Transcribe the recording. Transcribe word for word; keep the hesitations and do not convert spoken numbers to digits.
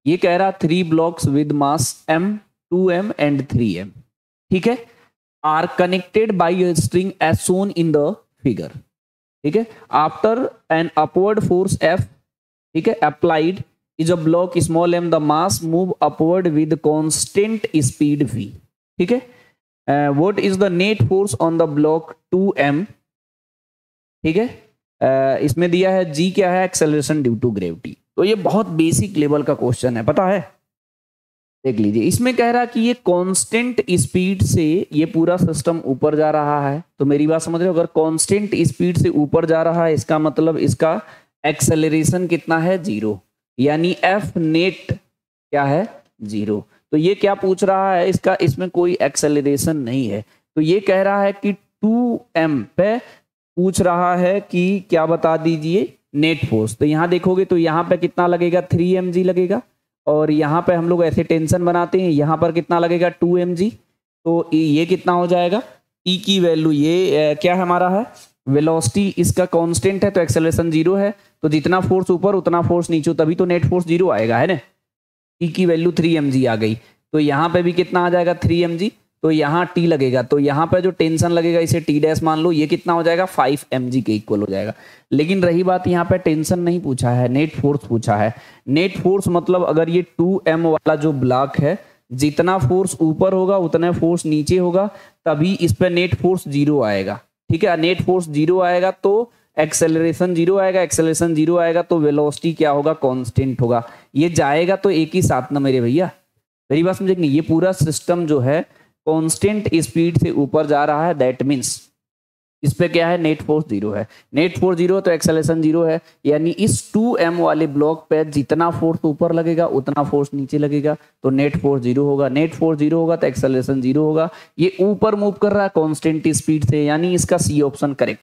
ये कह रहा three blocks with mass m, two M and three M, ठीक है, are connected by a string as shown in the figure, ठीक है, after an upward force F, ठीक है, applied is a block small m, the mass move upward with constant speed v, ठीक है, what is the net force on the block two M, ठीक है, uh, इसमें दिया है g क्या है, एक्सेलरेशन ड्यू टू ग्रेविटी। तो ये बहुत बेसिक लेवल का क्वेश्चन है, पता है, देख लीजिए। इसमें कह रहा है कि ये कांस्टेंट स्पीड से ये पूरा सिस्टम ऊपर जा रहा है, तो मेरी बात समझ रहे हो, अगर कांस्टेंट स्पीड से ऊपर जा रहा है इसका मतलब इसका एक्सेलरेशन कितना है, जीरो, यानी एफ नेट क्या है, जीरो। तो ये क्या पूछ रहा है, इसका इसमें कोई एक्सेलरेशन नहीं है, तो ये कह रहा है कि टू एम पे पूछ रहा है कि क्या बता दीजिए नेट फोर्स। तो यहाँ देखोगे तो यहाँ पे कितना लगेगा, थ्री एम जी लगेगा, और यहाँ पे हम लोग ऐसे टेंशन बनाते हैं, यहाँ पर कितना लगेगा, टू एम जी। तो ये कितना हो जाएगा, ई की वैल्यू ये ए, क्या हमारा है, वेलोसिटी इसका कांस्टेंट है तो एक्सेलरेशन जीरो है, तो जितना फोर्स ऊपर उतना फोर्स नीचे, तभी तो नेट फोर्स जीरो आएगा, है ना। ई की वैल्यू थ्री एम जी आ गई, तो यहाँ पे भी कितना आ जाएगा, थ्री एम जी, तो यहाँ टी लगेगा, तो यहाँ पे जो टेंशन लगेगा इसे टी डैश मान लो, ये कितना हो जाएगा, फाइव एम जी के इक्वल हो जाएगा। लेकिन रही बात, यहाँ पे टेंशन नहीं पूछा है, नेट फोर्स पूछा है। नेट फोर्स मतलब अगर ये टू एम वाला जो ब्लॉक है, जितना फोर्स ऊपर होगा उतना फोर्स नीचे होगा, तभी इस पे नेट फोर्स जीरो आएगा, ठीक है। नेट फोर्स जीरो आएगा तो एक्सेलरेशन जीरो आएगा, एक्सेलरेशन जीरो आएगा तो वेलोसिटी क्या होगा, कांस्टेंट होगा। ये जाएगा तो एक ही साथ ना मेरे भैया, मेरी बात समझे कि नहीं, ये पूरा सिस्टम जो है कांस्टेंट स्पीड से ऊपर जा रहा है, दैट मीन्स इस पे क्या है, नेट फोर्स जीरो है। नेट फोर्स जीरो तो एक्सेलरेशन जीरो है, यानी इस टू एम वाले ब्लॉक पे जितना फोर्स ऊपर लगेगा उतना फोर्स नीचे लगेगा, तो नेट फोर्स जीरो होगा। नेट फोर्स जीरो होगा तो एक्सेलरेशन जीरो होगा। ये ऊपर मूव कर रहा है कांस्टेंट स्पीड से, यानी इसका सी ऑप्शन करेक्ट।